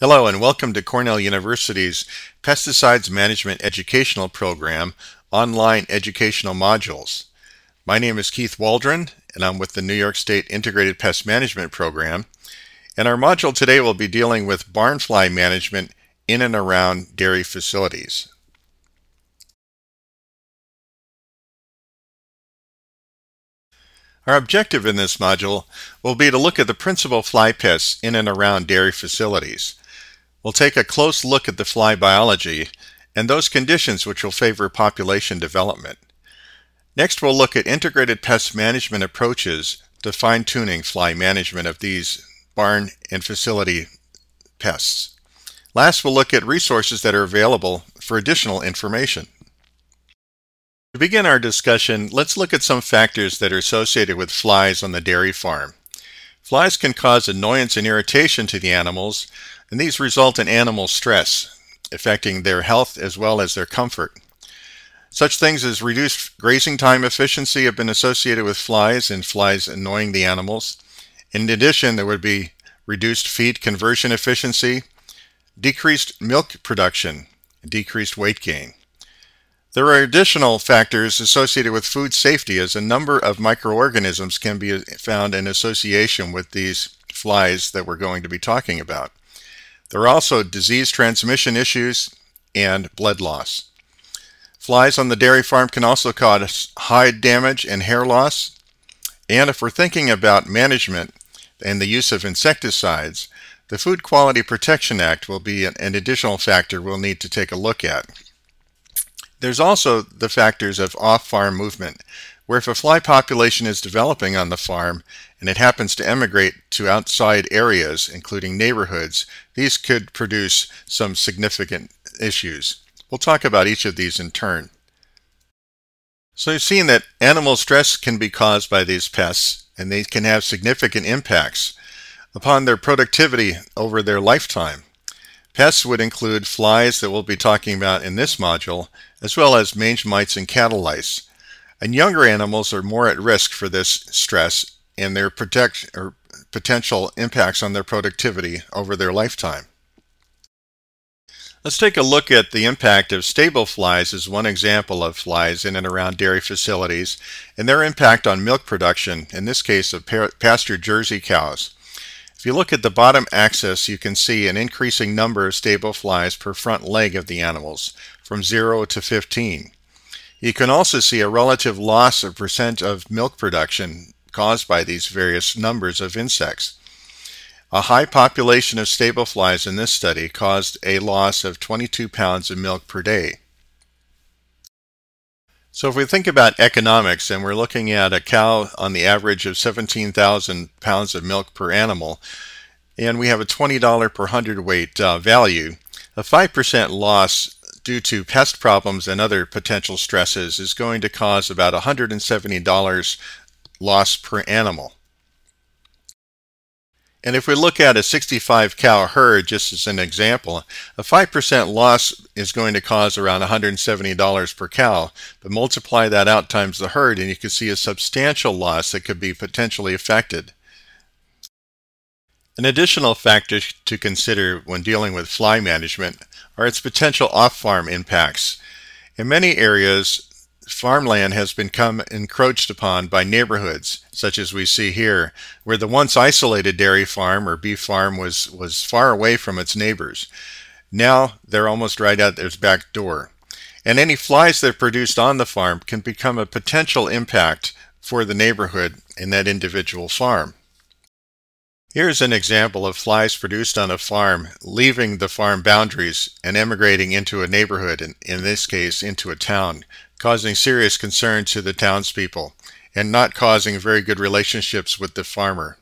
Hello and welcome to Cornell University's Pesticides Management Educational Program online educational modules. My name is Keith Waldron and I'm with the New York State Integrated Pest Management Program, and our module today will be dealing with barnfly management in and around dairy facilities. Our objective in this module will be to look at the principal fly pests in and around dairy facilities. We'll take a close look at the fly biology and those conditions which will favor population development. Next, we'll look at integrated pest management approaches to fine-tuning fly management of these barn and facility pests. Last, we'll look at resources that are available for additional information. To begin our discussion, let's look at some factors that are associated with flies on the dairy farm. Flies can cause annoyance and irritation to the animals, and these result in animal stress, affecting their health as well as their comfort. Such things as reduced grazing time efficiency have been associated with flies and flies annoying the animals. In addition, there would be reduced feed conversion efficiency, decreased milk production, and decreased weight gain. There are additional factors associated with food safety, as a number of microorganisms can be found in association with these flies that we're going to be talking about. There are also disease transmission issues and blood loss. Flies on the dairy farm can also cause hide damage and hair loss. And if we're thinking about management and the use of insecticides, the Food Quality Protection Act will be an additional factor we'll need to take a look at. There's also the factors of off-farm movement, where if a fly population is developing on the farm and it happens to emigrate to outside areas, including neighborhoods, these could produce some significant issues. We'll talk about each of these in turn. So you've seen that animal stress can be caused by these pests, and they can have significant impacts upon their productivity over their lifetime. Pests would include flies that we'll be talking about in this module, as well as mange mites and cattle lice. And younger animals are more at risk for this stress and their potential impacts on their productivity over their lifetime. Let's take a look at the impact of stable flies as one example of flies in and around dairy facilities and their impact on milk production, in this case of pastured Jersey cows. If you look at the bottom axis, you can see an increasing number of stable flies per front leg of the animals, from 0 to 15. You can also see a relative loss of percent of milk production caused by these various numbers of insects. A high population of stable flies in this study caused a loss of 22 pounds of milk per day. So if we think about economics and we're looking at a cow on the average of 17,000 pounds of milk per animal, and we have a $20 per hundredweight value, a 5% loss due to pest problems and other potential stresses is going to cause about $170 loss per animal. And if we look at a 65 cow herd, just as an example, a 5% loss is going to cause around $170 per cow, but multiply that out times the herd and you can see a substantial loss that could be potentially affected. An additional factor to consider when dealing with fly management are its potential off-farm impacts. In many areas, farmland has become encroached upon by neighborhoods, such as we see here, where the once isolated dairy farm or beef farm was far away from its neighbors. Now they're almost right at their back door. And any flies that are produced on the farm can become a potential impact for the neighborhood in that individual farm. Here's an example of flies produced on a farm leaving the farm boundaries and emigrating into a neighborhood, in this case into a town, causing serious concern to the townspeople and not causing very good relationships with the farmer.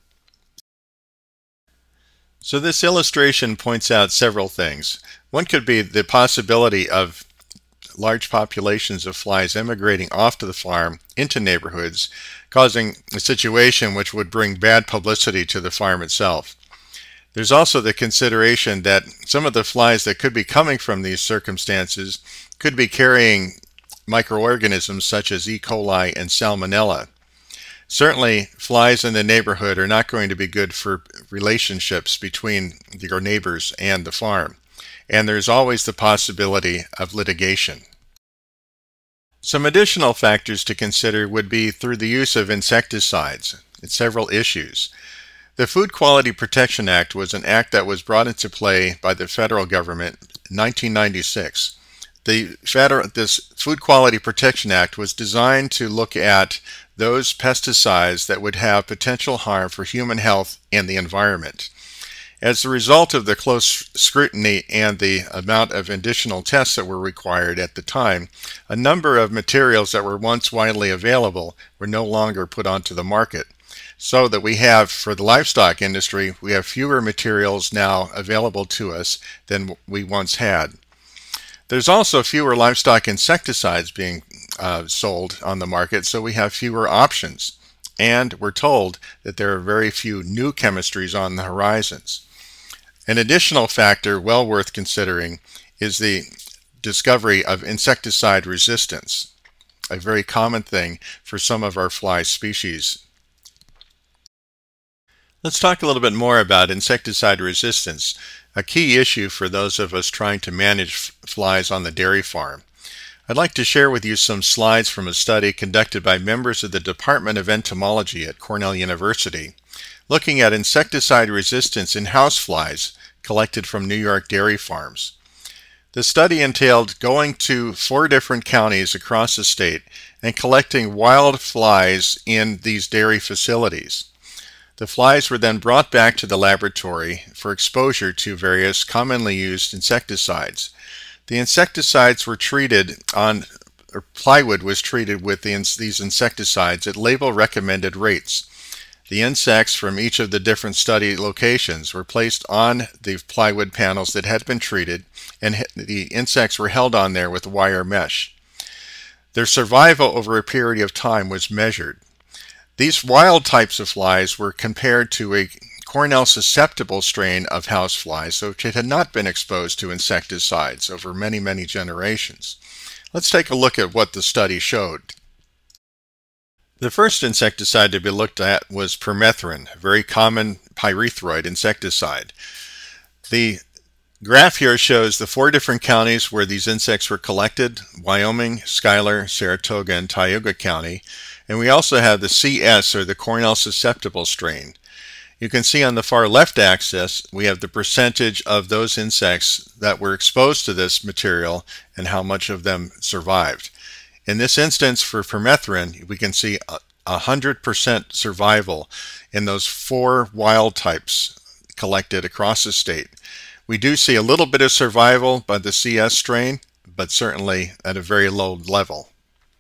So this illustration points out several things. One could be the possibility of large populations of flies emigrating off to the farm into neighborhoods, causing a situation which would bring bad publicity to the farm itself. There's also the consideration that some of the flies that could be coming from these circumstances could be carrying microorganisms such as E. coli and Salmonella. Certainly, flies in the neighborhood are not going to be good for relationships between your neighbors and the farm, and there's always the possibility of litigation. Some additional factors to consider would be through the use of insecticides. It's several issues. The Food Quality Protection Act was an act that was brought into play by the federal government in 1996. This Food Quality Protection Act was designed to look at those pesticides that would have potential harm for human health and the environment. As a result of the close scrutiny and the amount of additional tests that were required at the time, a number of materials that were once widely available were no longer put onto the market. So that we have, for the livestock industry, we have fewer materials now available to us than we once had. There's also fewer livestock insecticides being sold on the market, so we have fewer options. And we're told that there are very few new chemistries on the horizons. An additional factor well worth considering is the discovery of insecticide resistance, a very common thing for some of our fly species. Let's talk a little bit more about insecticide resistance, a key issue for those of us trying to manage flies on the dairy farm. I'd like to share with you some slides from a study conducted by members of the Department of Entomology at Cornell University, looking at insecticide resistance in houseflies collected from New York dairy farms. The study entailed going to 4 different counties across the state and collecting wild flies in these dairy facilities. The flies were then brought back to the laboratory for exposure to various commonly used insecticides. The insecticides were treated or plywood was treated with these insecticides at label recommended rates. The insects from each of the different study locations were placed on the plywood panels that had been treated, and the insects were held on there with wire mesh. Their survival over a period of time was measured. These wild types of flies were compared to a Cornell susceptible strain of houseflies, which had not been exposed to insecticides over many, many generations. Let's take a look at what the study showed. The first insecticide to be looked at was permethrin, a very common pyrethroid insecticide. The graph here shows the 4 different counties where these insects were collected: Wyoming, Schuyler, Saratoga, and Tioga County. And we also have the CS, or the Cornell susceptible strain. You can see on the far left axis we have the percentage of those insects that were exposed to this material and how much of them survived. In this instance, for permethrin, we can see 100% survival in those 4 wild types collected across the state. We do see a little bit of survival by the CS strain, but certainly at a very low level.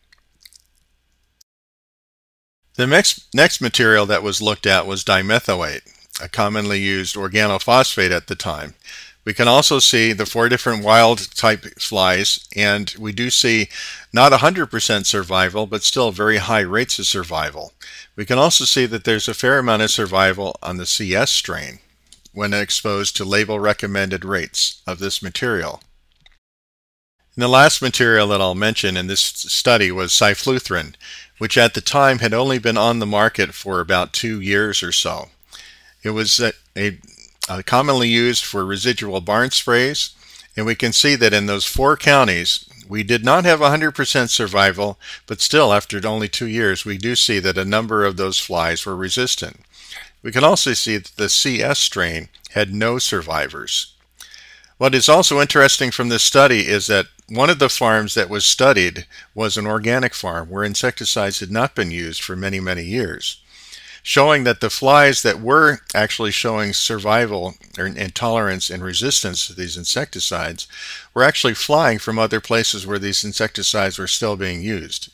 The next material that was looked at was dimethoate, a commonly used organophosphate at the time. We can also see the 4 different wild type flies, and we do see not 100% survival, but still very high rates of survival. We can also see that there's a fair amount of survival on the CS strain when exposed to label recommended rates of this material. And the last material that I'll mention in this study was cyfluthrin, which at the time had only been on the market for about 2 years or so. It was commonly used for residual barn sprays, and we can see that in those 4 counties we did not have 100% survival, but still after only 2 years we do see that a number of those flies were resistant. We can also see that the CS strain had no survivors. What is also interesting from this study is that one of the farms that was studied was an organic farm where insecticides had not been used for many, many years, showing that the flies that were actually showing survival or intolerance and resistance to these insecticides were actually flying from other places where these insecticides were still being used.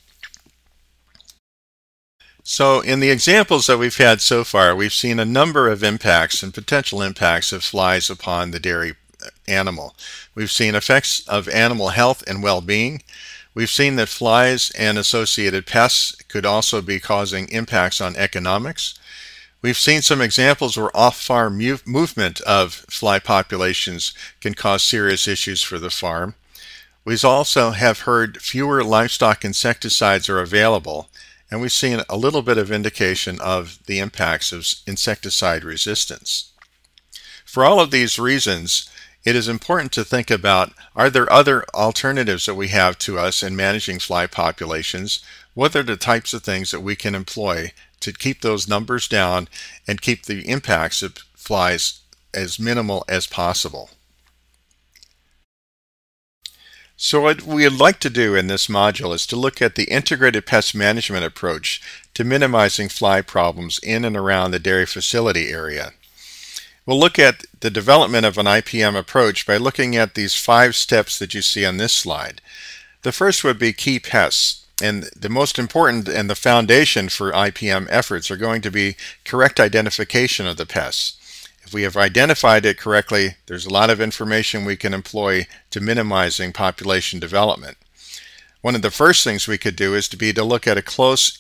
So in the examples that we've had so far, we've seen a number of impacts and potential impacts of flies upon the dairy animal. We've seen effects of animal health and well-being. We've seen that flies and associated pests could also be causing impacts on economics. We've seen some examples where off-farm movement of fly populations can cause serious issues for the farm. We also have heard fewer livestock insecticides are available, and we've seen a little bit of indication of the impacts of insecticide resistance. For all of these reasons, it is important to think about, are there other alternatives that we have to us in managing fly populations? What are the types of things that we can employ to keep those numbers down and keep the impacts of flies as minimal as possible? So what we'd like to do in this module is to look at the integrated pest management approach to minimizing fly problems in and around the dairy facility area. We'll look at the development of an IPM approach by looking at these 5 steps that you see on this slide. The first would be key pests, and the most important and the foundation for IPM efforts are going to be correct identification of the pests. If we have identified it correctly, there's a lot of information we can employ to minimizing population development. One of the first things we could do is to look at a closer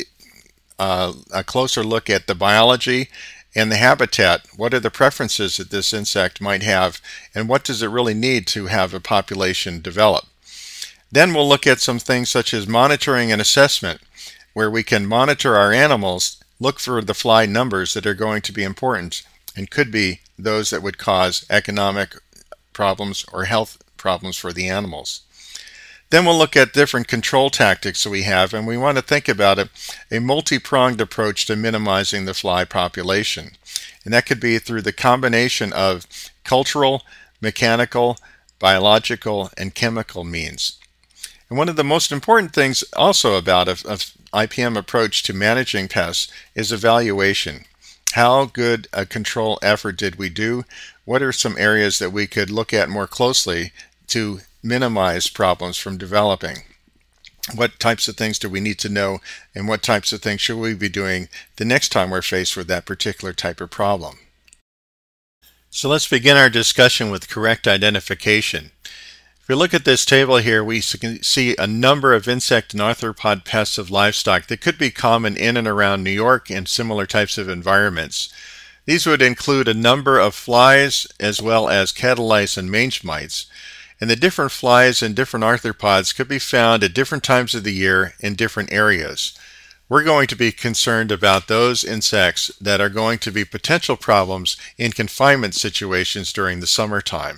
look at the biology and the habitat. What are the preferences that this insect might have, and what does it really need to have a population develop? Then we'll look at some things such as monitoring and assessment, where we can monitor our animals, look for the fly numbers that are going to be important and could be those that would cause economic problems or health problems for the animals. Then we'll look at different control tactics that we have, and we want to think about a multi-pronged approach to minimizing the fly population. And that could be through the combination of cultural, mechanical, biological, and chemical means. And one of the most important things also about an IPM approach to managing pests is evaluation. How good a control effort did we do? What are some areas that we could look at more closely to minimize problems from developing? What types of things do we need to know, and what types of things should we be doing the next time we're faced with that particular type of problem? So let's begin our discussion with correct identification. If we look at this table here, we can see a number of insect and arthropod pests of livestock that could be common in and around New York and similar types of environments. These would include a number of flies as well as cattle lice and mange mites. And the different flies and different arthropods could be found at different times of the year in different areas. We're going to be concerned about those insects that are going to be potential problems in confinement situations during the summertime.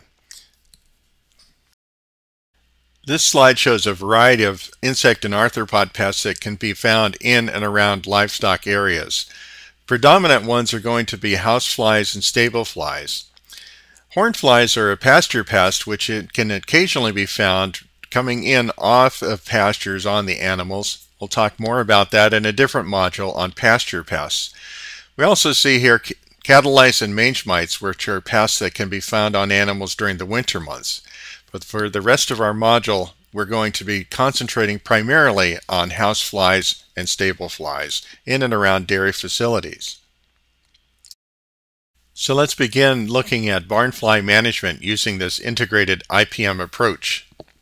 This slide shows a variety of insect and arthropod pests that can be found in and around livestock areas. Predominant ones are going to be house flies and stable flies. Horn flies are a pasture pest which can occasionally be found coming in off of pastures on the animals. We'll talk more about that in a different module on pasture pests. We also see here cattle lice and mange mites, which are pests that can be found on animals during the winter months. But for the rest of our module, we're going to be concentrating primarily on house flies and stable flies in and around dairy facilities. So let's begin looking at barn fly management using this integrated IPM approach.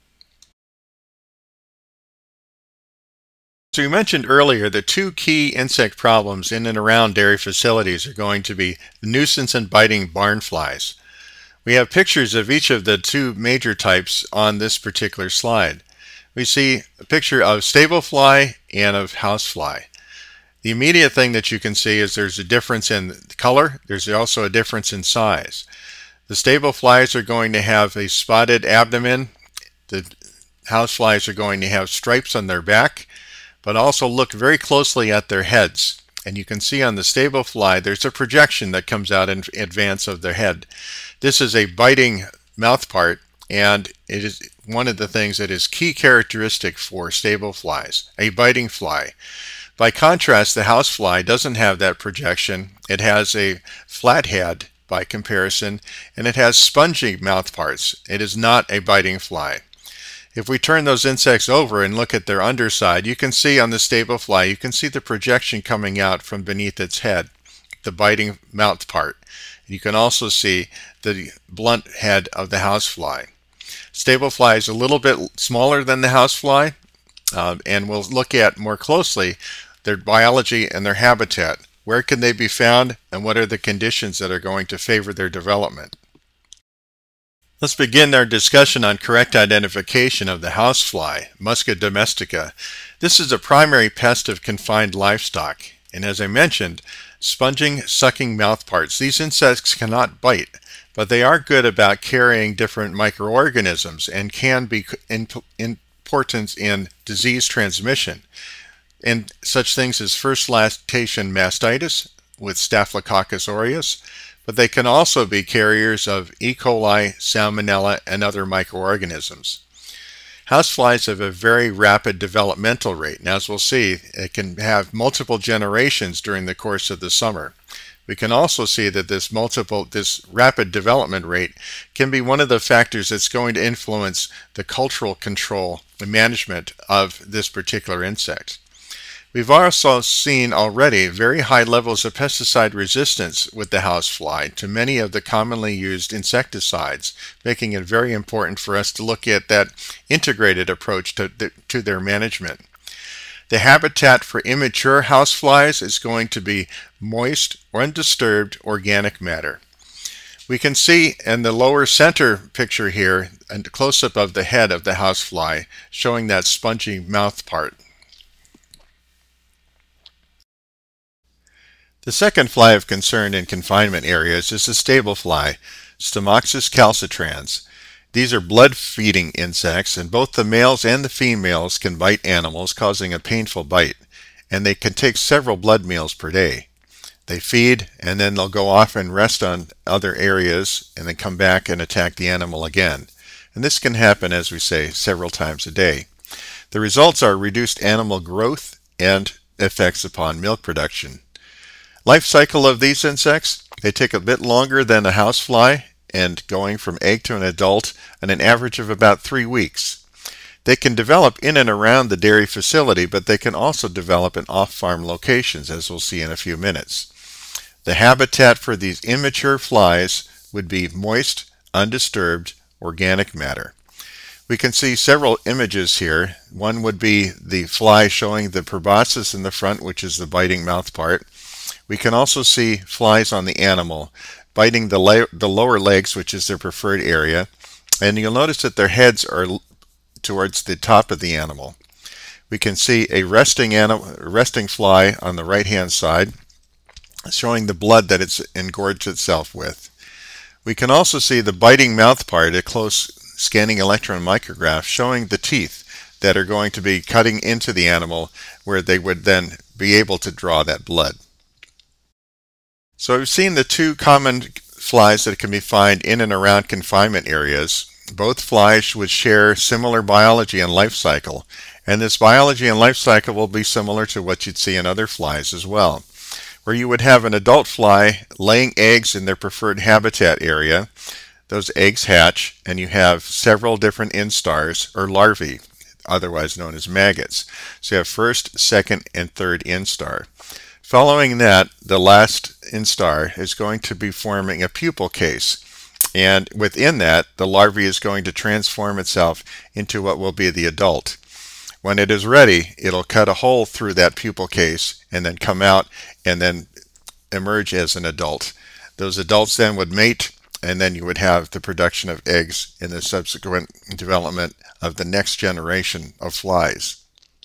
So we mentioned earlier the 2 key insect problems in and around dairy facilities are going to be the nuisance and biting barn flies. We have pictures of each of the 2 major types on this particular slide. We see a picture of stable fly and of house fly. The immediate thing that you can see is there's a difference in color. There's also a difference in size. The stable flies are going to have a spotted abdomen. The house flies are going to have stripes on their back, but also look very closely at their heads. And you can see on the stable fly there's a projection that comes out in advance of their head. This is a biting mouth part, and it is one of the things that is key characteristic for stable flies, a biting fly. By contrast, the house fly doesn't have that projection. It has a flat head by comparison, and it has spongy mouth parts. It is not a biting fly. If we turn those insects over and look at their underside, you can see on the stable fly, you can see the projection coming out from beneath its head, the biting mouth part. You can also see the blunt head of the housefly. Stable fly is a little bit smaller than the housefly, and we'll look at more closely their biology and their habitat. Where can they be found, and what are the conditions that are going to favor their development? Let's begin our discussion on correct identification of the housefly, Musca domestica. This is a primary pest of confined livestock, and as I mentioned, sponging, sucking mouthparts. These insects cannot bite, but they are good about carrying different microorganisms and can be important in disease transmission, and such things as first lactation mastitis with Staphylococcus aureus, but they can also be carriers of E. coli, salmonella, and other microorganisms. Houseflies have a very rapid developmental rate, and as we'll see, it can have multiple generations during the course of the summer. We can also see that this rapid development rate can be one of the factors that's going to influence the cultural control and management of this particular insect. We've also seen already very high levels of pesticide resistance with the housefly to many of the commonly used insecticides, making it very important for us to look at that integrated approach to their management. The habitat for immature houseflies is going to be moist or undisturbed organic matter. We can see in the lower center picture here a close-up of the head of the housefly showing that spongy mouth part. The second fly of concern in confinement areas is the stable fly, Stomoxys calcitrans. These are blood-feeding insects, and both the males and the females can bite animals, causing a painful bite, and they can take several blood meals per day. They feed, and then they'll go off and rest on other areas, and then come back and attack the animal again. And this can happen, as we say, several times a day. The results are reduced animal growth and effects upon milk production. Life cycle of these insects, they take a bit longer than a housefly, and going from egg to an adult in an average of about 3 weeks. They can develop in and around the dairy facility, but they can also develop in off-farm locations, as we'll see in a few minutes. The habitat for these immature flies would be moist, undisturbed, organic matter. We can see several images here. One would be the fly showing the proboscis in the front, which is the biting mouth part. We can also see flies on the animal biting the lower legs, which is their preferred area, and you'll notice that their heads are towards the top of the animal. We can see a resting fly on the right hand side showing the blood that it's engorged itself with. We can also see the biting mouth part, a close scanning electron micrograph showing the teeth that are going to be cutting into the animal where they would then be able to draw that blood. So we've seen the two common flies that can be found in and around confinement areas. Both flies would share similar biology and life cycle, and this biology and life cycle will be similar to what you'd see in other flies as well, where you would have an adult fly laying eggs in their preferred habitat area. Those eggs hatch, and you have several different instars or larvae, otherwise known as maggots. So you have first, second, and third instar. Following that, the last instar is going to be forming a pupal case, and within that, the larvae is going to transform itself into what will be the adult. When it is ready, it'll cut a hole through that pupal case and then come out and then emerge as an adult. Those adults then would mate, and then you would have the production of eggs in the subsequent development of the next generation of flies.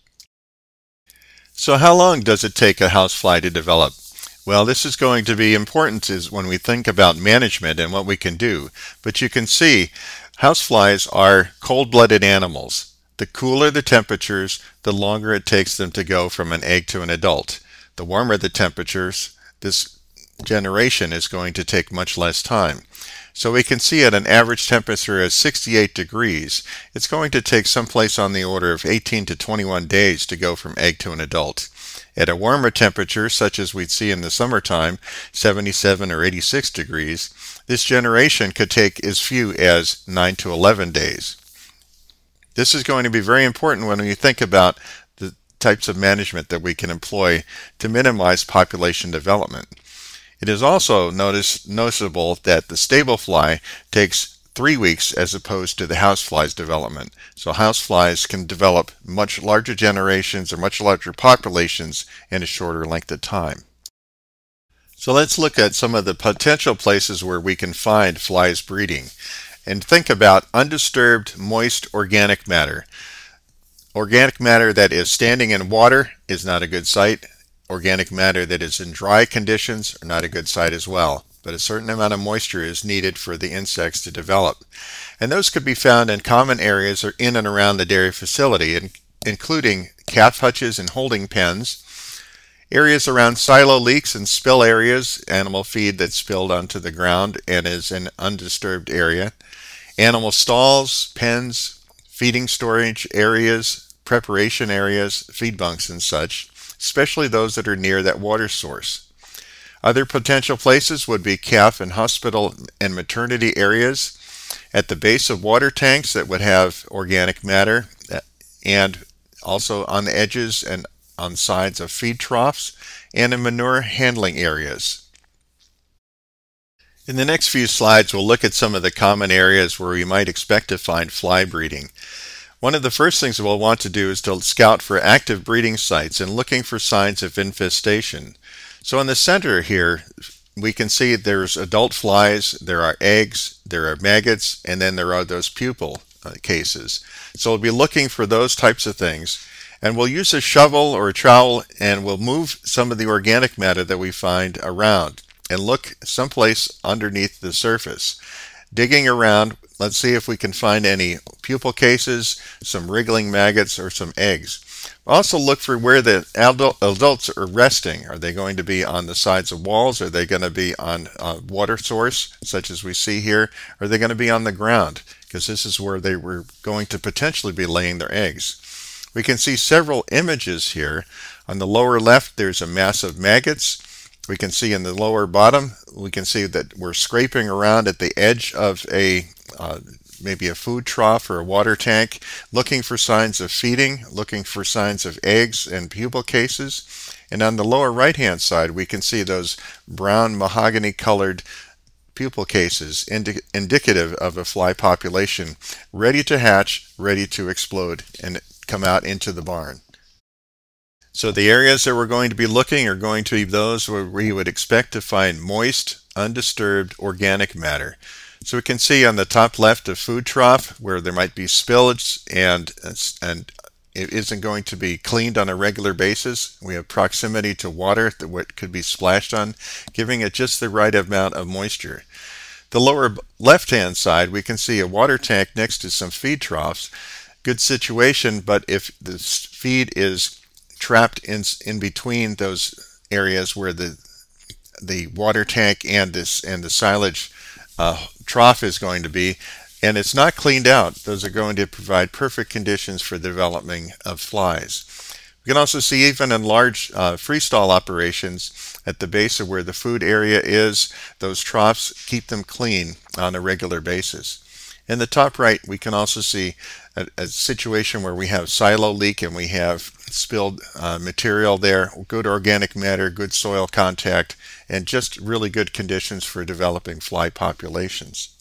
So how long does it take a housefly to develop? Well, this is going to be important when we think about management and what we can do. But you can see houseflies are cold-blooded animals. The cooler the temperatures, the longer it takes them to go from an egg to an adult. The warmer the temperatures, this generation is going to take much less time. So we can see at an average temperature of 68 degrees, it's going to take someplace on the order of 18 to 21 days to go from egg to an adult. At a warmer temperature, such as we'd see in the summertime, 77 or 86 degrees, this generation could take as few as 9 to 11 days. This is going to be very important when you think about the types of management that we can employ to minimize population development. It is also noticeable that the stable fly takes 3 weeks as opposed to the housefly's development. So houseflies can develop much larger generations or much larger populations in a shorter length of time. So let's look at some of the potential places where we can find flies breeding. and think about undisturbed, moist organic matter. Organic matter that is standing in water is not a good site. Organic matter that is in dry conditions are not a good site as well. But a certain amount of moisture is needed for the insects to develop. And those could be found in common areas or in and around the dairy facility, including calf hutches and holding pens, areas around silo leaks and spill areas, animal feed that's spilled onto the ground and is an undisturbed area, animal stalls, pens, feeding storage areas, preparation areas, feed bunks and such, especially those that are near that water source. Other potential places would be calf and hospital and maternity areas, at the base of water tanks that would have organic matter, and also on the edges and on sides of feed troughs, and in manure handling areas. In the next few slides, we'll look at some of the common areas where we might expect to find fly breeding. One of the first things we'll want to do is to scout for active breeding sites and looking for signs of infestation. So in the center here, we can see there's adult flies, there are eggs, there are maggots, and then there are those pupal cases. So we'll be looking for those types of things. And we'll use a shovel or a trowel and we'll move some of the organic matter that we find around and look someplace underneath the surface. Digging around, let's see if we can find any pupal cases, some wriggling maggots, or some eggs. Also look for where the adults are resting. Are they going to be on the sides of walls? Are they going to be on a water source, such as we see here? Are they going to be on the ground? Because this is where they were going to potentially be laying their eggs. We can see several images here. On the lower left, there's a mass of maggots. We can see in the lower bottom, we can see that we're scraping around at the edge of a maybe a food trough or a water tank, looking for signs of feeding, looking for signs of eggs and pupal cases. And on the lower right-hand side, we can see those brown mahogany colored pupal cases indicative of a fly population ready to hatch, ready to explode and come out into the barn. So the areas that we're going to be looking are going to be those where we would expect to find moist, undisturbed organic matter. So we can see on the top left a food trough where there might be spillage and it isn't going to be cleaned on a regular basis. We have proximity to water that could be splashed on, giving it just the right amount of moisture. The lower left-hand side, we can see a water tank next to some feed troughs. Good situation, but if the feed is trapped in between those areas where the water tank and the silage trough is going to be, and it's not cleaned out, those are going to provide perfect conditions for developing of flies. We can also see even in large freestall operations at the base of where the food area is, those troughs keep them clean on a regular basis. In the top right, we can also see a situation where we have silo leak and we have spilled material there, good organic matter, good soil contact, and just really good conditions for developing fly populations.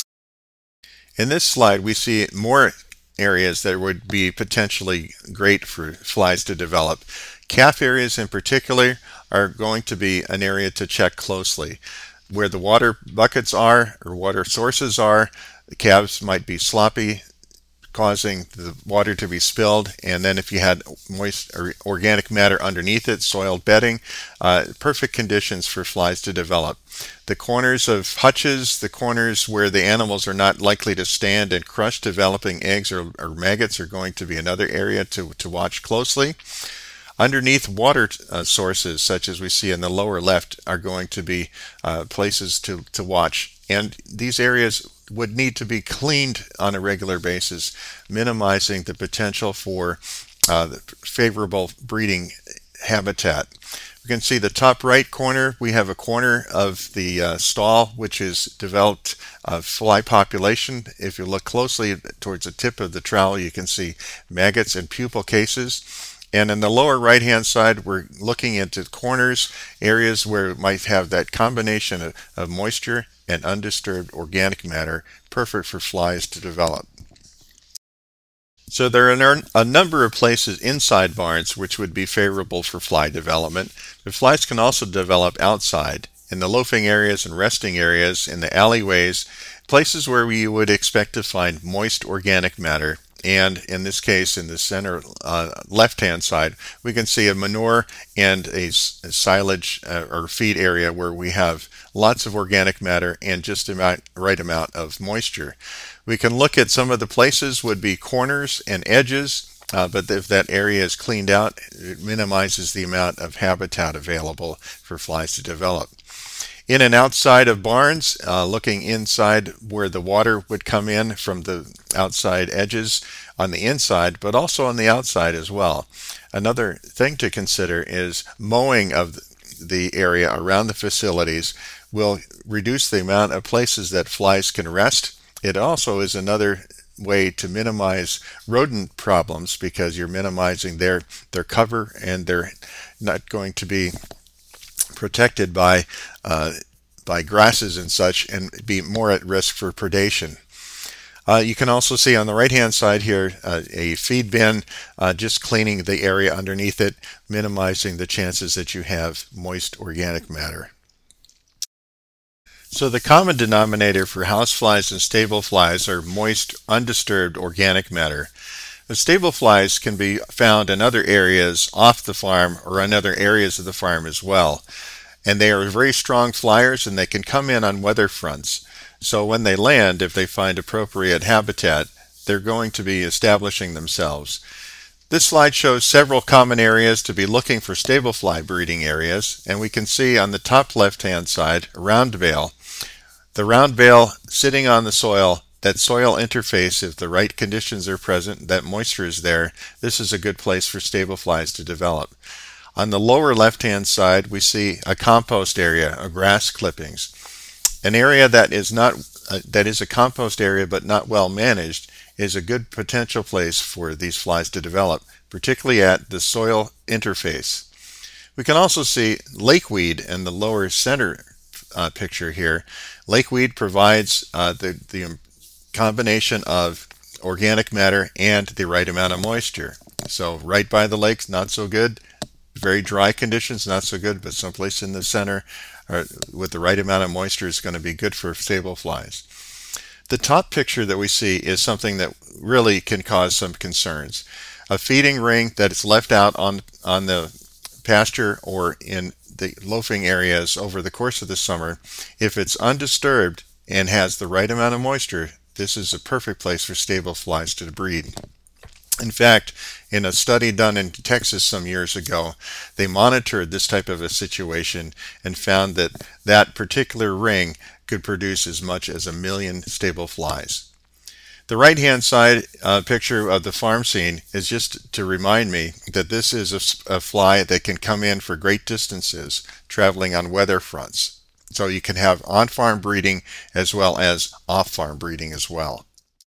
In this slide, we see more areas that would be potentially great for flies to develop. Calf areas in particular are going to be an area to check closely. Where the water buckets are or water sources are, the calves might be sloppy, causing the water to be spilled, and then if you had moist or organic matter underneath it, soiled bedding, perfect conditions for flies to develop. The corners of hutches, the corners where the animals are not likely to stand and crush developing eggs or maggots are going to be another area to watch closely. Underneath water sources, such as we see in the lower left, are going to be places to watch. And these areas would need to be cleaned on a regular basis, minimizing the potential for favorable breeding habitat. We can see the top right corner, we have a corner of the stall which is developed fly population. If you look closely towards the tip of the trowel, you can see maggots and pupal cases. And in the lower right hand side, we're looking into corners, areas where it might have that combination of moisture and undisturbed organic matter, perfect for flies to develop. So there are a number of places inside barns which would be favorable for fly development, but flies can also develop outside, in the loafing areas and resting areas, in the alleyways, Places where we would expect to find moist organic matter, and in this case, in the center left-hand side, we can see a manure and a silage or feed area where we have lots of organic matter and just the right amount of moisture. We can look at some of the places would be corners and edges, but if that area is cleaned out, it minimizes the amount of habitat available for flies to develop. In and outside of barns, looking inside where the water would come in from the outside edges on the inside, but also on the outside as well. Another thing to consider is mowing of the area around the facilities will reduce the amount of places that flies can rest. It also is another way to minimize rodent problems because you're minimizing their cover, and they're not going to be protected by grasses and such and be more at risk for predation. You can also see on the right hand side here a feed bin, just cleaning the area underneath it, minimizing the chances that you have moist organic matter. So the common denominator for houseflies and stable flies are moist, undisturbed organic matter. The stable flies can be found in other areas off the farm or in other areas of the farm as well. And they are very strong flyers, and they can come in on weather fronts. So when they land, if they find appropriate habitat, they're going to be establishing themselves. This slide shows several common areas to be looking for stable fly breeding areas, and we can see on the top left-hand side a round bale. The round bale sitting on the soil, that soil interface, if the right conditions are present, that moisture is there, this is a good place for stable flies to develop. On the lower left-hand side, we see a compost area, or grass clippings. An area that is a compost area but not well managed is a good potential place for these flies to develop, particularly at the soil interface. We can also see lakeweed in the lower center picture here. Lakeweed provides the combination of organic matter and the right amount of moisture. So right by the lakes, not so good. Very dry conditions, not so good, but someplace in the center with the right amount of moisture is going to be good for stable flies. The top picture that we see is something that really can cause some concerns. A feeding ring that is left out on the pasture or in the loafing areas over the course of the summer, if it's undisturbed and has the right amount of moisture, this is a perfect place for stable flies to breed. In fact, in a study done in Texas some years ago, they monitored this type of a situation and found that that particular ring could produce as much as 1 million stable flies. The right-hand side picture of the farm scene is just to remind me that this is a fly that can come in for great distances, traveling on weather fronts. So you can have on-farm breeding as well as off-farm breeding as well.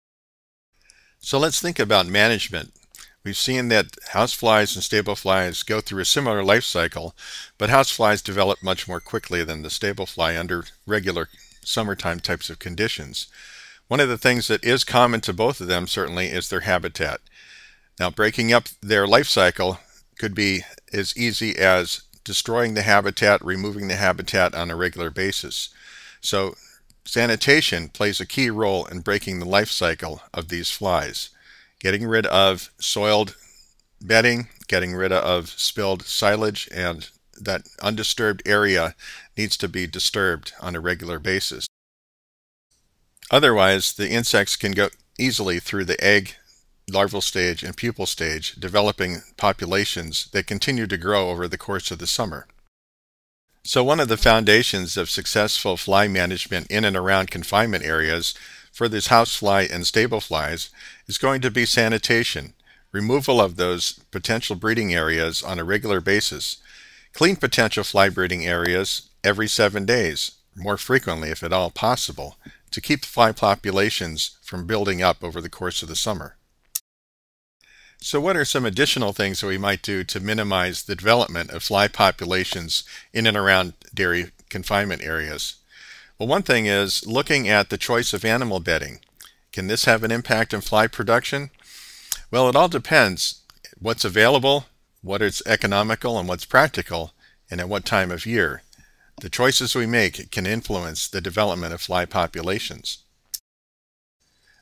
So let's think about management. We've seen that houseflies and stable flies go through a similar life cycle, but houseflies develop much more quickly than the stable fly under regular summertime types of conditions. One of the things that is common to both of them certainly is their habitat. Now, breaking up their life cycle could be as easy as destroying the habitat, removing the habitat on a regular basis. So sanitation plays a key role in breaking the life cycle of these flies. Getting rid of soiled bedding, getting rid of spilled silage, and that undisturbed area needs to be disturbed on a regular basis. Otherwise, the insects can go easily through the egg, larval stage, and pupal stage, developing populations that continue to grow over the course of the summer. So one of the foundations of successful fly management in and around confinement areas for these housefly and stable flies is going to be sanitation, removal of those potential breeding areas on a regular basis, clean potential fly breeding areas every 7 days, more frequently if at all possible, to keep the fly populations from building up over the course of the summer. So what are some additional things that we might do to minimize the development of fly populations in and around dairy confinement areas? Well, one thing is looking at the choice of animal bedding. Can this have an impact on fly production? Well, it all depends what's available, what is economical and what's practical, and at what time of year. The choices we make can influence the development of fly populations.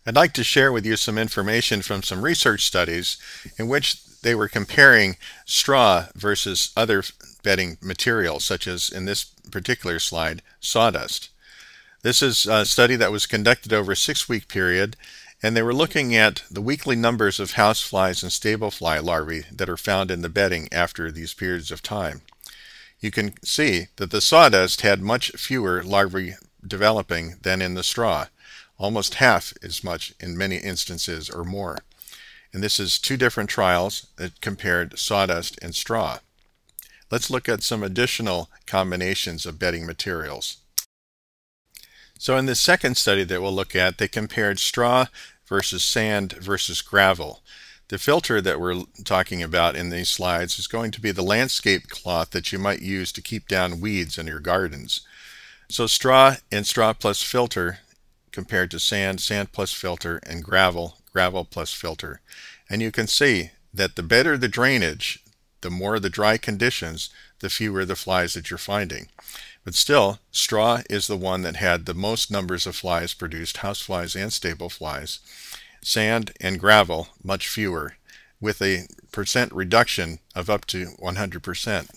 I'd like to share with you some information from some research studies in which they were comparing straw versus other bedding materials, such as in this particular slide, sawdust. This is a study that was conducted over a 6-week period, and they were looking at the weekly numbers of houseflies and stablefly larvae that are found in the bedding after these periods of time. You can see that the sawdust had much fewer larvae developing than in the straw, almost half as much in many instances or more. And this is 2 different trials that compared sawdust and straw. Let's look at some additional combinations of bedding materials. So in the second study that we'll look at, they compared straw versus sand versus gravel. The filter that we're talking about in these slides is going to be the landscape cloth that you might use to keep down weeds in your gardens. So straw and straw plus filter compared to sand, sand plus filter, and gravel, gravel plus filter. And you can see that the better the drainage, the more the dry conditions, the fewer the flies that you're finding. But still, straw is the one that had the most numbers of flies produced, houseflies and stable flies. Sand and gravel, much fewer, with a percent reduction of up to 100%.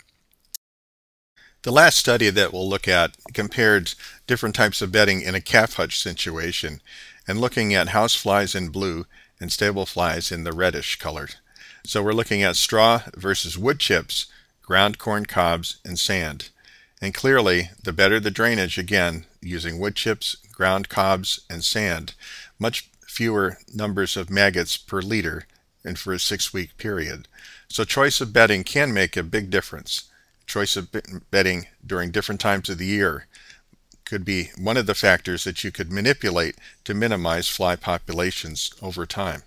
The last study that we'll look at compared different types of bedding in a calf hutch situation, and looking at houseflies in blue and stable flies in the reddish color. So we're looking at straw versus wood chips, ground corn cobs, and sand. And clearly, the better the drainage, again, using wood chips, ground cobs, and sand, much fewer numbers of maggots per liter and for a 6-week period. So choice of bedding can make a big difference. Choice of bedding during different times of the year could be one of the factors that you could manipulate to minimize fly populations over time.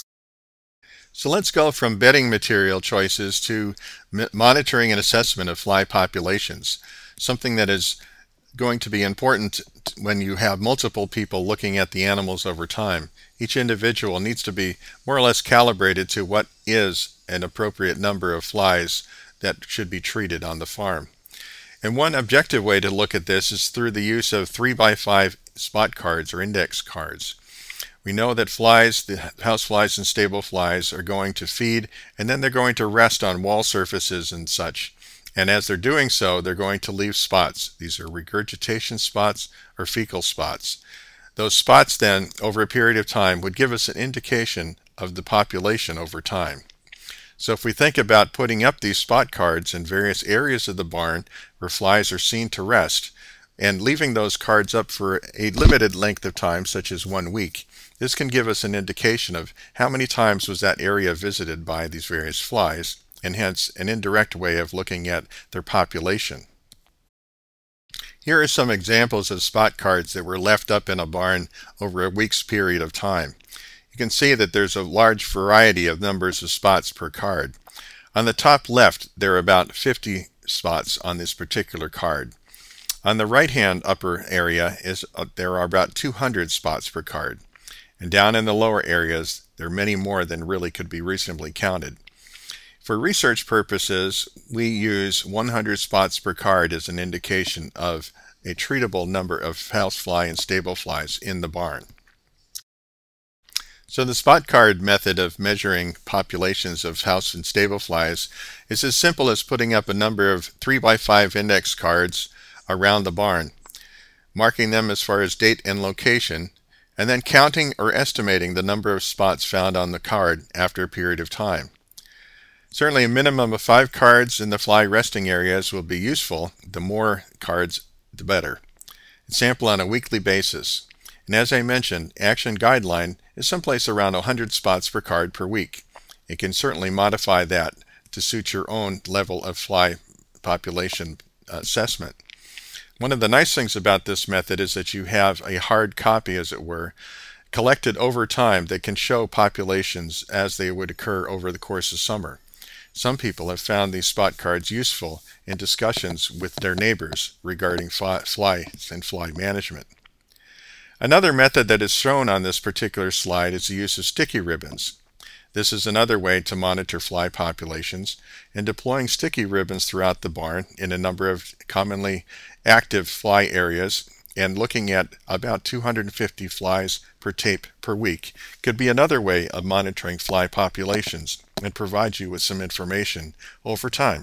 So let's go from bedding material choices to monitoring and assessment of fly populations, something that is going to be important when you have multiple people looking at the animals over time. Each individual needs to be more or less calibrated to what is an appropriate number of flies that should be treated on the farm. And one objective way to look at this is through the use of 3x5 spot cards or index cards. We know that flies, the house flies and stable flies, are going to feed and then they're going to rest on wall surfaces and such. And as they're doing so, they're going to leave spots. These are regurgitation spots or fecal spots. Those spots then, over a period of time, would give us an indication of the population over time. So if we think about putting up these spot cards in various areas of the barn where flies are seen to rest, and leaving those cards up for a limited length of time, such as 1 week, this can give us an indication of how many times was that area visited by these various flies, and hence an indirect way of looking at their population. Here are some examples of spot cards that were left up in a barn over a week's period of time. You can see that there's a large variety of numbers of spots per card. On the top left, there are about 50 spots on this particular card. On the right-hand upper area, there are about 200 spots per card. And down in the lower areas, there are many more than really could be reasonably counted. For research purposes, we use 100 spots per card as an indication of a treatable number of housefly and stable flies in the barn. So the spot card method of measuring populations of house and stable flies is as simple as putting up a number of 3x5 index cards around the barn, marking them as far as date and location, and then counting or estimating the number of spots found on the card after a period of time. Certainly a minimum of 5 cards in the fly resting areas will be useful. The more cards, the better. Sample on a weekly basis. And as I mentioned, action guideline is someplace around 100 spots per card per week. You can certainly modify that to suit your own level of fly population assessment. One of the nice things about this method is that you have a hard copy, as it were, collected over time that can show populations as they would occur over the course of summer. Some people have found these spot cards useful in discussions with their neighbors regarding flies and fly management. Another method that is shown on this particular slide is the use of sticky ribbons. This is another way to monitor fly populations, and deploying sticky ribbons throughout the barn in a number of commonly active fly areas and looking at about 250 flies per tape per week could be another way of monitoring fly populations and provide you with some information over time.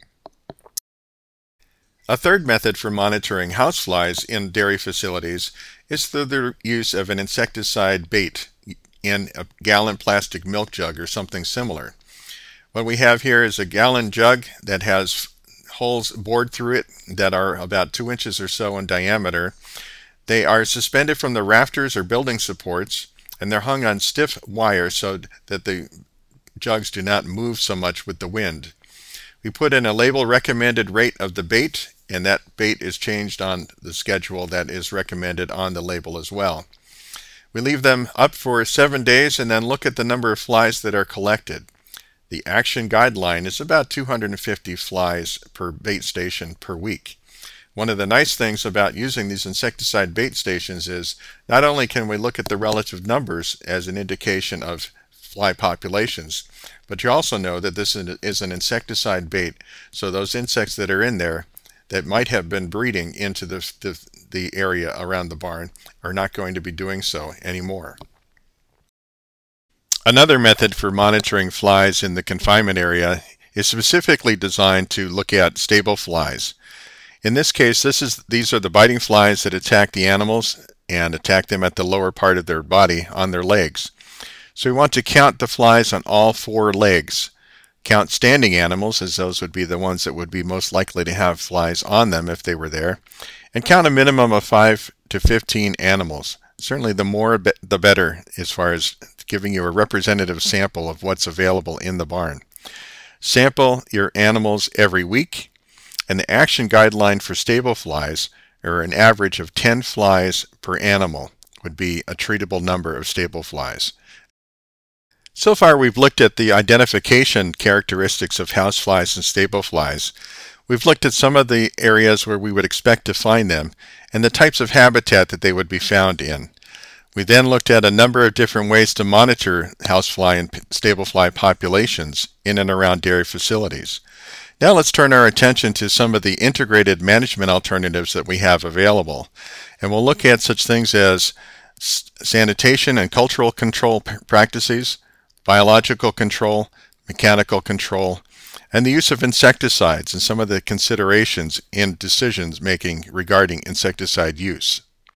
A third method for monitoring houseflies in dairy facilities is through the use of an insecticide bait in a gallon plastic milk jug or something similar. What we have here is a gallon jug that has holes bored through it that are about 2 inches or so in diameter. They are suspended from the rafters or building supports, and they're hung on stiff wire so that the jugs do not move so much with the wind. We put in a label recommended rate of the bait, and that bait is changed on the schedule that is recommended on the label as well. We leave them up for 7 days and then look at the number of flies that are collected. The action guideline is about 250 flies per bait station per week. One of the nice things about using these insecticide bait stations is not only can we look at the relative numbers as an indication of fly populations, but you also know that this is an insecticide bait, so those insects that are in there that might have been breeding into the area around the barn are not going to be doing so anymore. Another method for monitoring flies in the confinement area is specifically designed to look at stable flies. In this case, these are the biting flies that attack the animals and attack them at the lower part of their body on their legs. So we want to count the flies on all 4 legs. Count standing animals, as those would be the ones that would be most likely to have flies on them if they were there, and count a minimum of 5 to 15 animals. Certainly the more the better as far as giving you a representative sample of what's available in the barn. Sample your animals every week, and the action guideline for stable flies, or an average of 10 flies per animal, would be a treatable number of stable flies. So far we've looked at the identification characteristics of houseflies and stable flies. We've looked at some of the areas where we would expect to find them and the types of habitat that they would be found in. We then looked at a number of different ways to monitor housefly and stable fly populations in and around dairy facilities. Now let's turn our attention to some of the integrated management alternatives that we have available. And we'll look at such things as sanitation and cultural control practices, biological control, mechanical control, and the use of insecticides and some of the considerations in decisions making regarding insecticide use.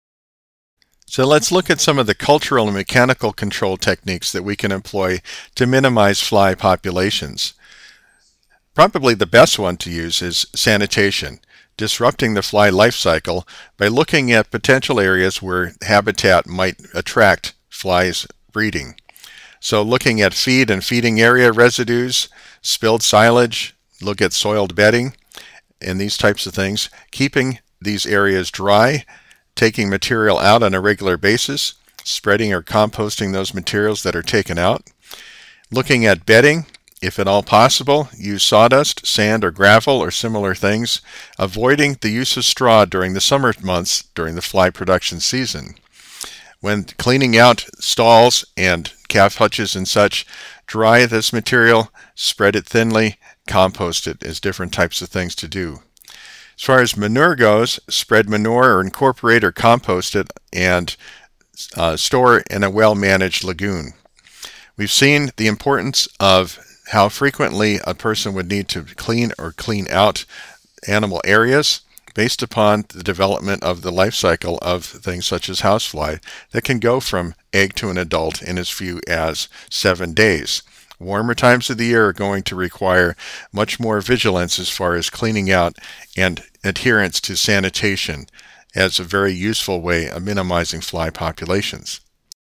So let's look at some of the cultural and mechanical control techniques that we can employ to minimize fly populations. Probably the best one to use is sanitation, disrupting the fly life cycle by looking at potential areas where habitat might attract flies breeding. So looking at feed and feeding area residues, spilled silage, look at soiled bedding, and these types of things, keeping these areas dry, taking material out on a regular basis, spreading or composting those materials that are taken out, looking at bedding, if at all possible, use sawdust, sand, or gravel or similar things, avoiding the use of straw during the summer months during the fly production season. When cleaning out stalls and calf hutches and such, dry this material, spread it thinly, compost it as different types of things to do. As far as manure goes, spread manure or incorporate or compost it and store in a well-managed lagoon. We've seen the importance of how frequently a person would need to clean or clean out animal areas based upon the development of the life cycle of things such as housefly that can go from egg to an adult in as few as 7 days. Warmer times of the year are going to require much more vigilance as far as cleaning out and adherence to sanitation as a very useful way of minimizing fly populations.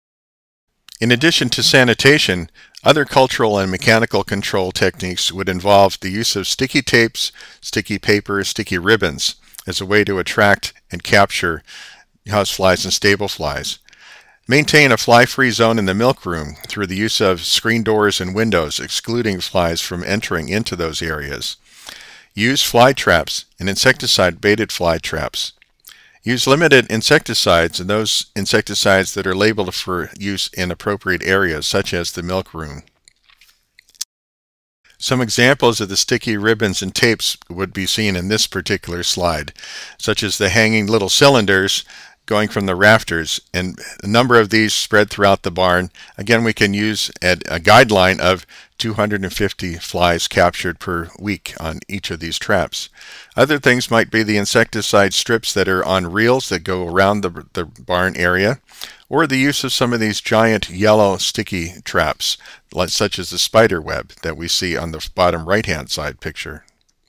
In addition to sanitation, other cultural and mechanical control techniques would involve the use of sticky tapes, sticky paper, sticky ribbons as a way to attract and capture houseflies and stable flies. Maintain a fly-free zone in the milk room through the use of screen doors and windows, excluding flies from entering into those areas. Use fly traps and insecticide-baited fly traps. Use limited insecticides and those insecticides that are labeled for use in appropriate areas, such as the milk room. Some examples of the sticky ribbons and tapes would be seen in this particular slide, such as the hanging little cylinders going from the rafters, and a number of these spread throughout the barn. Again, we can use a guideline of 250 flies captured per week on each of these traps. Other things might be the insecticide strips that are on reels that go around the barn area, or the use of some of these giant yellow sticky traps, such as the spider web that we see on the bottom right-hand side picture.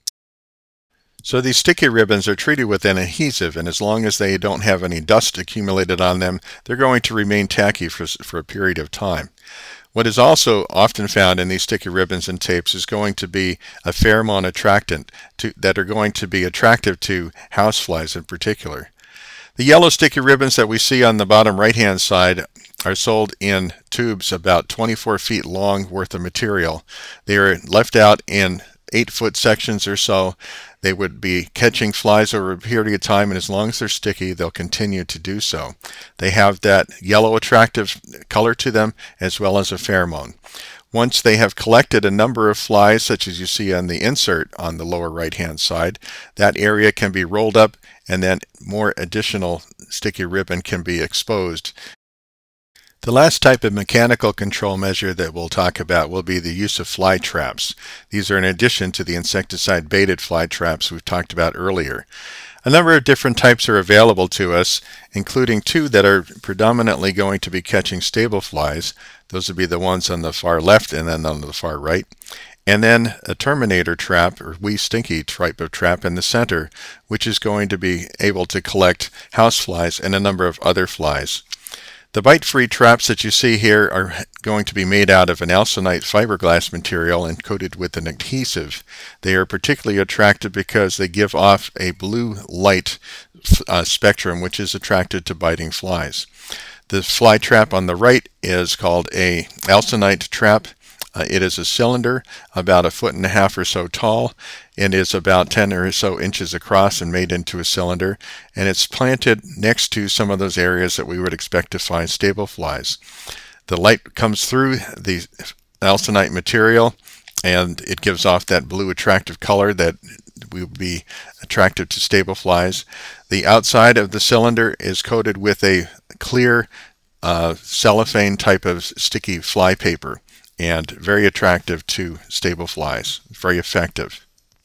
So these sticky ribbons are treated with an adhesive, and as long as they don't have any dust accumulated on them, they're going to remain tacky for a period of time. What is also often found in these sticky ribbons and tapes is going to be a pheromone attractant that are going to be attractive to houseflies in particular. The yellow sticky ribbons that we see on the bottom right-hand side are sold in tubes about 24 feet long worth of material. They are left out in 8-foot sections or so. They would be catching flies over a period of time, and as long as they're sticky, they'll continue to do so. They have that yellow attractive color to them as well as a pheromone. Once they have collected a number of flies, such as you see on the insert on the lower right-hand side, that area can be rolled up and then more additional sticky ribbon can be exposed. The last type of mechanical control measure that we'll talk about will be the use of fly traps. These are in addition to the insecticide-baited fly traps we've talked about earlier. A number of different types are available to us, including two that are predominantly going to be catching stable flies. Those would be the ones on the far left and then on the far right. And then a terminator trap, or wee stinky type of trap in the center, which is going to be able to collect houseflies and a number of other flies. The bite-free traps that you see here are going to be made out of an alsynite fiberglass material and coated with an adhesive. They are particularly attractive because they give off a blue light spectrum which is attracted to biting flies. The fly trap on the right is called a alsynite trap. It is a cylinder about 1.5 feet or so tall and is about 10 or so inches across and made into a cylinder, and it's planted next to some of those areas that we would expect to find stable flies. The light comes through the alsynite material and it gives off that blue attractive color that will be attractive to stable flies. The outside of the cylinder is coated with a clear cellophane type of sticky fly paper, and very attractive to stable flies, very effective.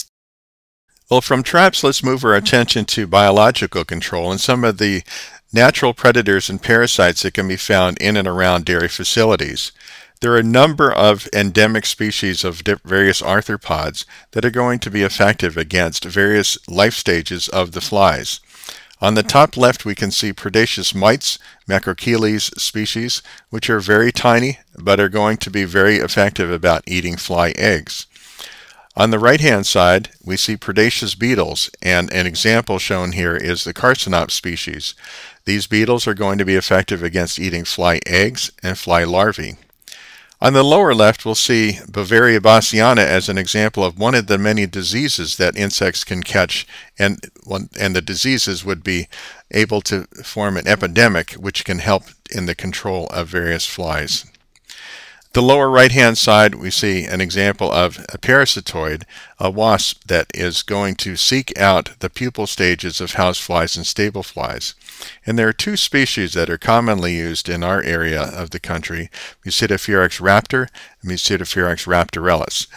Well, from traps, let's move our attention to biological control and some of the natural predators and parasites that can be found in and around dairy facilities. There are a number of endemic species of various arthropods that are going to be effective against various life stages of the flies. On the top left, we can see predaceous mites, Macrocheles species, which are very tiny but are going to be very effective about eating fly eggs. On the right-hand side, we see predaceous beetles, and an example shown here is the Carcinops species. These beetles are going to be effective against eating fly eggs and fly larvae. On the lower left, we'll see Bavaria bassiana as an example of one of the many diseases that insects can catch, and the diseases would be able to form an epidemic which can help in the control of various flies. The lower right-hand side, we see an example of a parasitoid, a wasp that is going to seek out the pupal stages of houseflies and stable flies. And there are two species that are commonly used in our area of the country, Mucidopherax raptor and Mucidopherax raptorellus.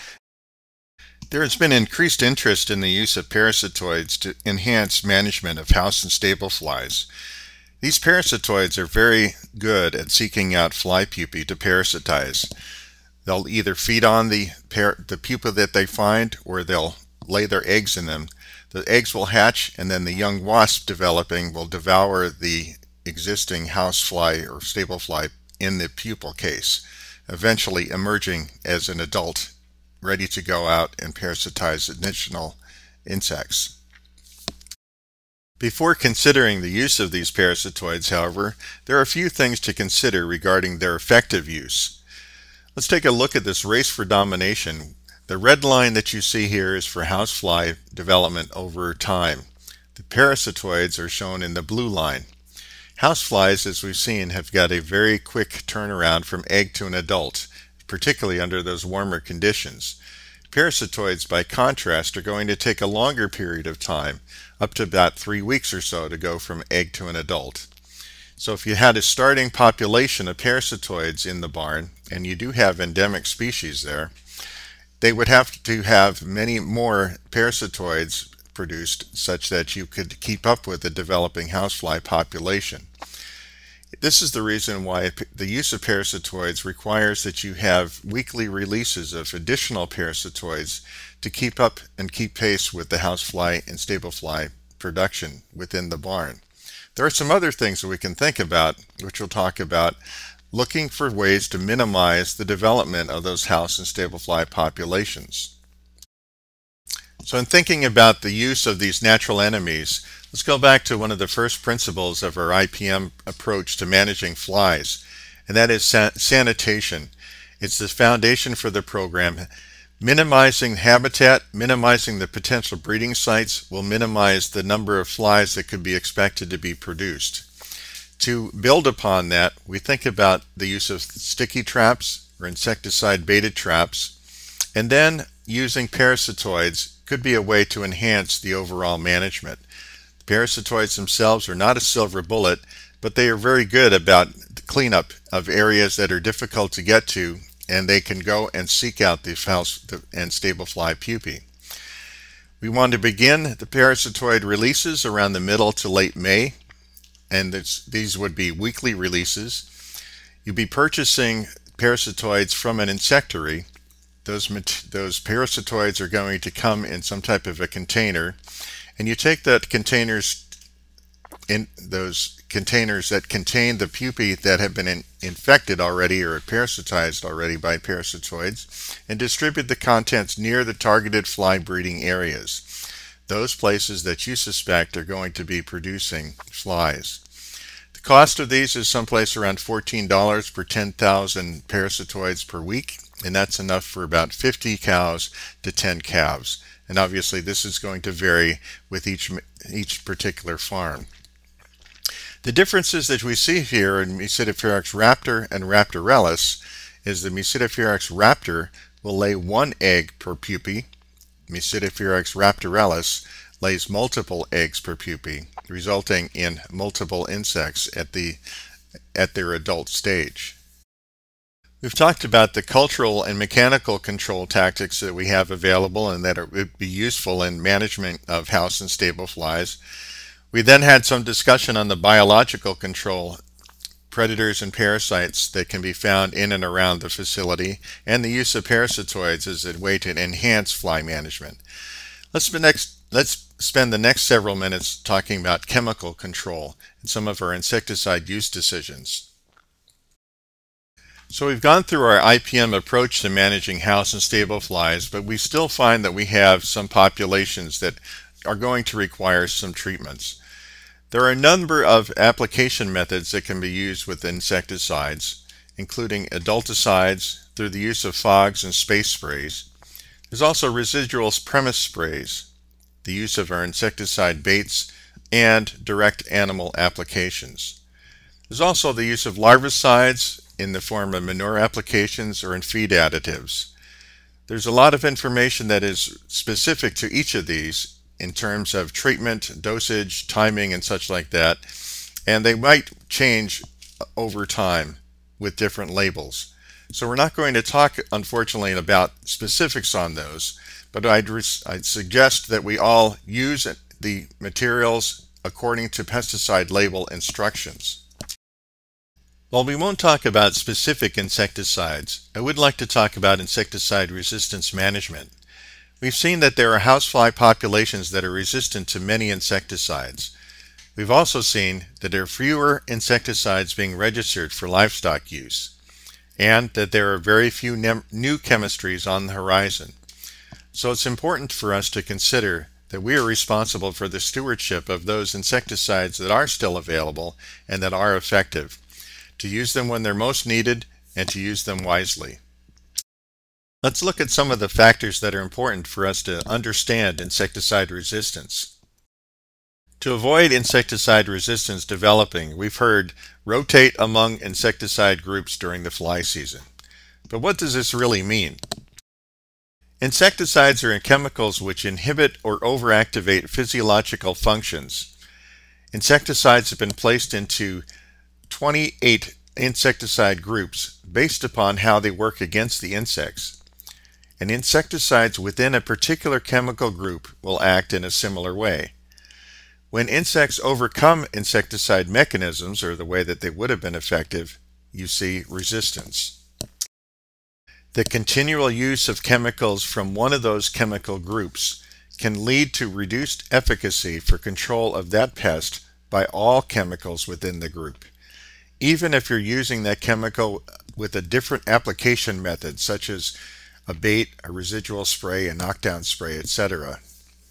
There has been increased interest in the use of parasitoids to enhance management of house and stable flies. These parasitoids are very good at seeking out fly pupae to parasitize. They'll either feed on the pupa that they find, or they'll lay their eggs in them. The eggs will hatch, and then the young wasp developing will devour the existing house fly or stable fly in the pupal case, eventually emerging as an adult ready to go out and parasitize additional insects. Before considering the use of these parasitoids, however, there are a few things to consider regarding their effective use. Let's take a look at this race for domination. The red line that you see here is for housefly development over time. The parasitoids are shown in the blue line. Houseflies, as we've seen, have got a very quick turnaround from egg to an adult, particularly under those warmer conditions. Parasitoids, by contrast, are going to take a longer period of time, up to about 3 weeks or so, to go from egg to an adult. So if you had a starting population of parasitoids in the barn, and you do have endemic species there, they would have to have many more parasitoids produced such that you could keep up with the developing housefly population. This is the reason why the use of parasitoids requires that you have weekly releases of additional parasitoids to keep up and keep pace with the housefly and stablefly production within the barn. There are some other things that we can think about, which we'll talk about, looking for ways to minimize the development of those house and stablefly populations. So in thinking about the use of these natural enemies, let's go back to one of the first principles of our IPM approach to managing flies, and that is sanitation. It's the foundation for the program. Minimizing habitat, minimizing the potential breeding sites will minimize the number of flies that could be expected to be produced. To build upon that, we think about the use of sticky traps or insecticide-baited traps, and then using parasitoids could be a way to enhance the overall management. The parasitoids themselves are not a silver bullet, but they are very good about the cleanup of areas that are difficult to get to, and they can go and seek out the house and stablefly pupae. We want to begin the parasitoid releases around the middle to late May, and these would be weekly releases. You'd be purchasing parasitoids from an insectary. Those parasitoids are going to come in some type of a container, and you take those containers that contain the pupae that have been infected already or parasitized already by parasitoids, and distribute the contents near the targeted fly breeding areas, those places that you suspect are going to be producing flies. The cost of these is someplace around $14 per 10,000 parasitoids per week, and that's enough for about 50 cows to 10 calves. And obviously this is going to vary with each particular farm. The differences that we see here in Mycetopherex raptor and raptorellus is the Mycetopherex raptor will lay 1 egg per pupae. Mycetopherex raptorellus lays multiple eggs per pupae, resulting in multiple insects at their adult stage. We've talked about the cultural and mechanical control tactics that we have available and that would be useful in management of house and stable flies. We then had some discussion on the biological control, predators and parasites that can be found in and around the facility, and the use of parasitoids as a way to enhance fly management. Let's spend the next several minutes talking about chemical control and some of our insecticide use decisions. So we've gone through our IPM approach to managing house and stable flies, but we still find that we have some populations that are going to require some treatments. There are a number of application methods that can be used with insecticides, including adulticides through the use of fogs and space sprays. There's also residual premise sprays, the use of our insecticide baits, and direct animal applications. There's also the use of larvicides in the form of manure applications or in feed additives. There's a lot of information that is specific to each of these in terms of treatment, dosage, timing, and such like that, and they might change over time with different labels. So we're not going to talk, unfortunately, about specifics on those, but I'd suggest that we all use the materials according to pesticide label instructions. While we won't talk about specific insecticides, I would like to talk about insecticide resistance management. We've seen that there are housefly populations that are resistant to many insecticides. We've also seen that there are fewer insecticides being registered for livestock use, and that there are very few new chemistries on the horizon. So it's important for us to consider that we are responsible for the stewardship of those insecticides that are still available and that are effective, to use them when they're most needed and to use them wisely. Let's look at some of the factors that are important for us to understand insecticide resistance. To avoid insecticide resistance developing, we've heard rotate among insecticide groups during the fly season. But what does this really mean? Insecticides are chemicals which inhibit or overactivate physiological functions. Insecticides have been placed into 28 insecticide groups based upon how they work against the insects. And insecticides within a particular chemical group will act in a similar way. When insects overcome insecticide mechanisms, or the way that they would have been effective, you see resistance. The continual use of chemicals from one of those chemical groups can lead to reduced efficacy for control of that pest by all chemicals within the group, even if you're using that chemical with a different application method, such as a bait, a residual spray, a knockdown spray, etc.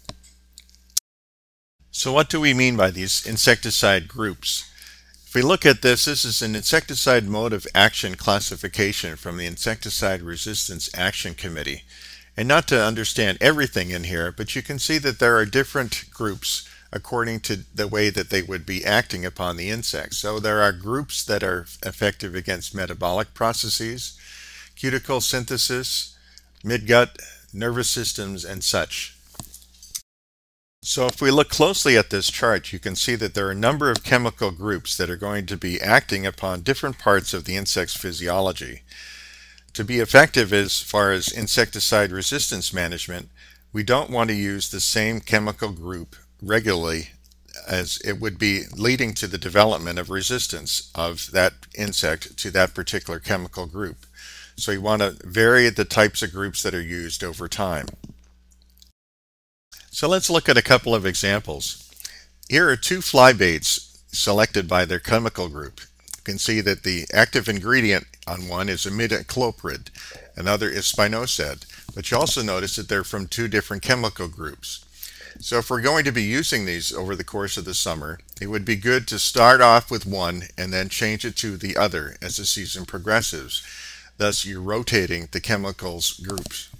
So what do we mean by these insecticide groups? If we look at this, this is an insecticide mode of action classification from the Insecticide Resistance Action Committee. And not to understand everything in here, but you can see that there are different groups according to the way that they would be acting upon the insects. So there are groups that are effective against metabolic processes, cuticle synthesis, midgut, nervous systems, and such. So if we look closely at this chart, you can see that there are a number of chemical groups that are going to be acting upon different parts of the insect's physiology. To be effective as far as insecticide resistance management, we don't want to use the same chemical group regularly, as it would be leading to the development of resistance of that insect to that particular chemical group. So you want to vary the types of groups that are used over time. So let's look at a couple of examples. Here are two fly baits selected by their chemical group. You can see that the active ingredient on one is imidacloprid, another is spinosad, but you also notice that they're from two different chemical groups. So if we're going to be using these over the course of the summer, it would be good to start off with one and then change it to the other as the season progresses. Thus, you're rotating the chemicals groups.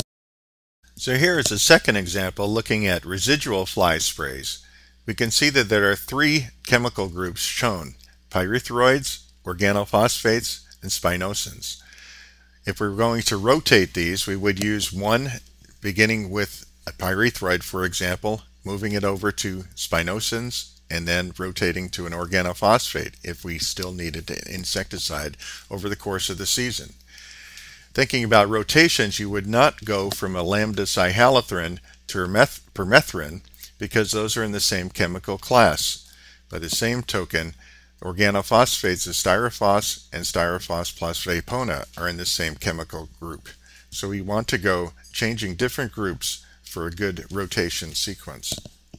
So here is a second example looking at residual fly sprays. We can see that there are three chemical groups shown: pyrethroids, organophosphates, and spinosins. If we're going to rotate these, we would use one beginning with a pyrethroid, for example, moving it over to spinosins, and then rotating to an organophosphate if we still needed an insecticide over the course of the season. Thinking about rotations, you would not go from a lambda cyhalothrin to permethrin, because those are in the same chemical class. By the same token, organophosphates of styrophos and styrophos plus vapona are in the same chemical group. So we want to go changing different groups for a good rotation sequence.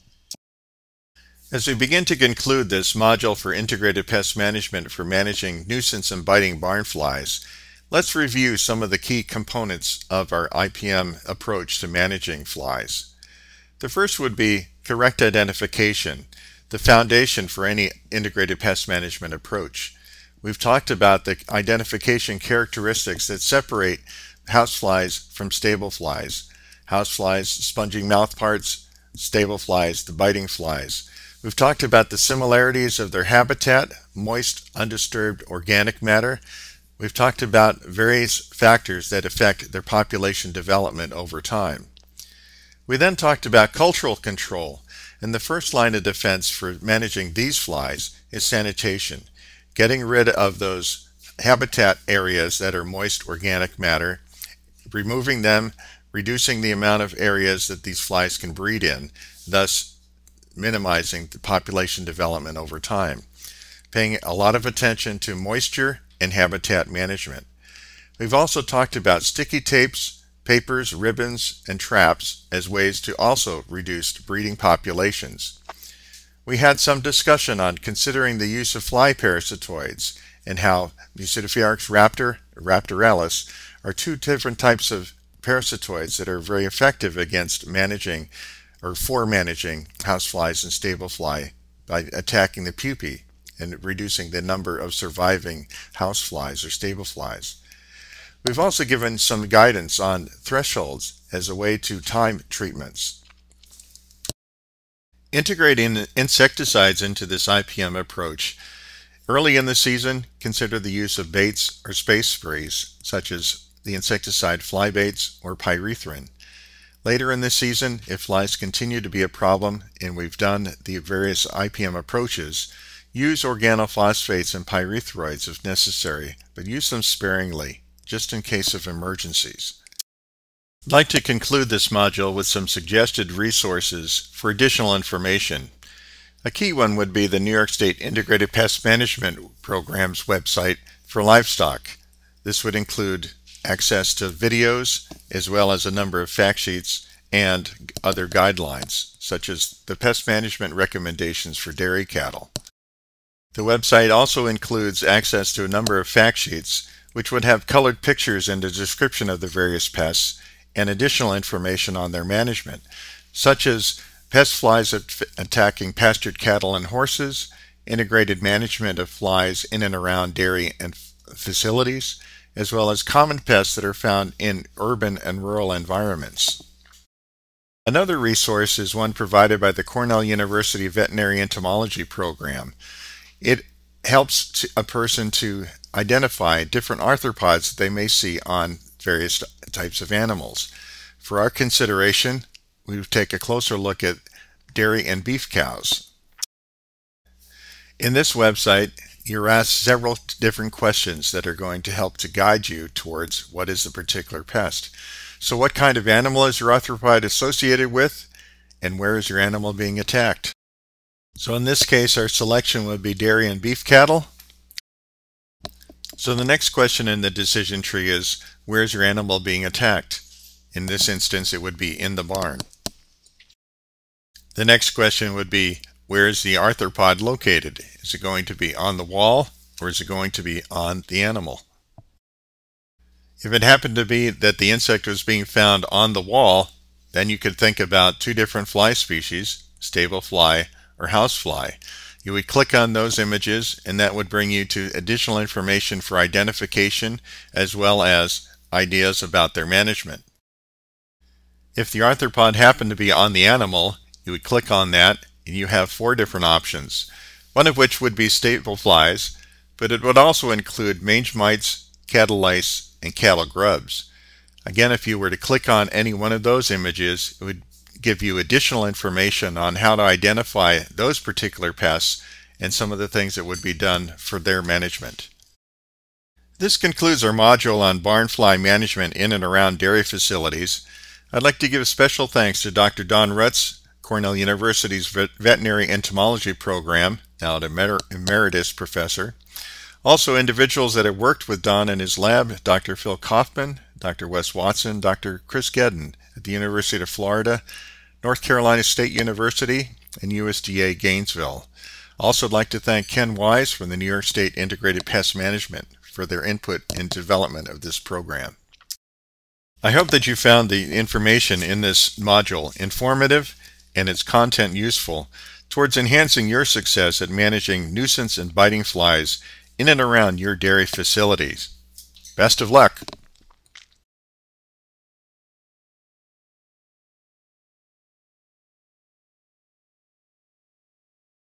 As we begin to conclude this module for integrated pest management for managing nuisance and biting barn flies, let's review some of the key components of our IPM approach to managing flies. The first would be correct identification, the foundation for any integrated pest management approach. We've talked about the identification characteristics that separate houseflies from stable flies. Houseflies, sponging mouthparts; stable flies, the biting flies. We've talked about the similarities of their habitat, moist, undisturbed organic matter. We've talked about various factors that affect their population development over time. We then talked about cultural control, and the first line of defense for managing these flies is sanitation, getting rid of those habitat areas that are moist organic matter, removing them, reducing the amount of areas that these flies can breed in, thus minimizing the population development over time. Paying a lot of attention to moisture and habitat management. We've also talked about sticky tapes, papers, ribbons, and traps as ways to also reduce breeding populations. We had some discussion on considering the use of fly parasitoids and how Mucidophilus raptoralis are two different types of parasitoids that are very effective against managing or for managing houseflies and stable fly by attacking the pupae and reducing the number of surviving houseflies or stable flies. We've also given some guidance on thresholds as a way to time treatments. Integrating insecticides into this IPM approach. Early in the season, consider the use of baits or space sprays, such as the insecticide flybaits or pyrethrin. Later in the season, if flies continue to be a problem and we've done the various IPM approaches, use organophosphates and pyrethroids if necessary, but use them sparingly, just in case of emergencies. I'd like to conclude this module with some suggested resources for additional information. A key one would be the New York State Integrated Pest Management Program's website for livestock. This would include access to videos as well as a number of fact sheets and other guidelines, such as the pest management recommendations for dairy cattle. The website also includes access to a number of fact sheets which would have colored pictures and a description of the various pests and additional information on their management, such as pest flies attacking pastured cattle and horses, integrated management of flies in and around dairy and facilities, as well as common pests that are found in urban and rural environments. Another resource is one provided by the Cornell University Veterinary Entomology Program. It helps a person to identify different arthropods that they may see on various types of animals. For our consideration, we would take a closer look at dairy and beef cows. In this website, you're asked several different questions that are going to help to guide you towards what is the particular pest. So what kind of animal is your arthropod associated with, and where is your animal being attacked? So in this case, our selection would be dairy and beef cattle. So the next question in the decision tree is, where is your animal being attacked? In this instance, it would be in the barn. The next question would be, where is the arthropod located? Is it going to be on the wall, or is it going to be on the animal? If it happened to be that the insect was being found on the wall, then you could think about two different fly species, stable fly or house fly. You would click on those images, and that would bring you to additional information for identification as well as ideas about their management. If the arthropod happened to be on the animal, you would click on that, and you have four different options, one of which would be stable flies, but it would also include mange mites, cattle lice, and cattle grubs. Again, if you were to click on any one of those images, it would give you additional information on how to identify those particular pests and some of the things that would be done for their management. This concludes our module on barn fly management in and around dairy facilities. I'd like to give special thanks to Dr. Don Rutz, Cornell University's Veterinary Entomology Program, now an emeritus professor. Also individuals that have worked with Don in his lab, Dr. Phil Kaufman, Dr. Wes Watson, Dr. Chris Gedden at the University of Florida, North Carolina State University, and USDA Gainesville. Also, I'd like to thank Ken Wise from the New York State Integrated Pest Management for their input in development of this program. I hope that you found the information in this module informative and its content useful towards enhancing your success at managing nuisance and biting flies in and around your dairy facilities. Best of luck!